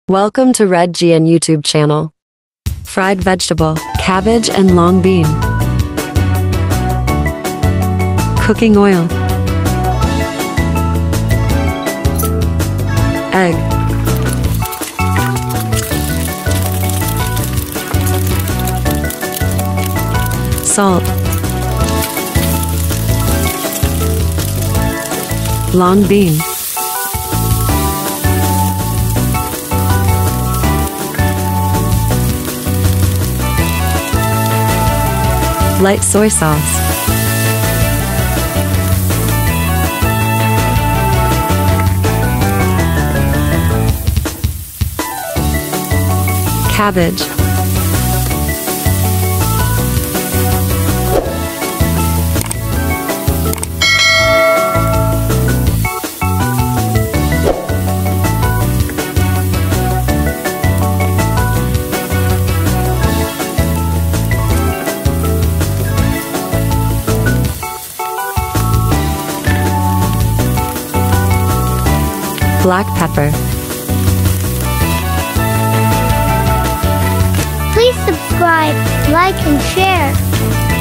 Welcome to RedGN YouTube channel. Fried vegetable, cabbage and long bean. Cooking oil. Egg. Salt. Long bean. Light soy sauce. Cabbage. Black pepper. Please subscribe, like, and share.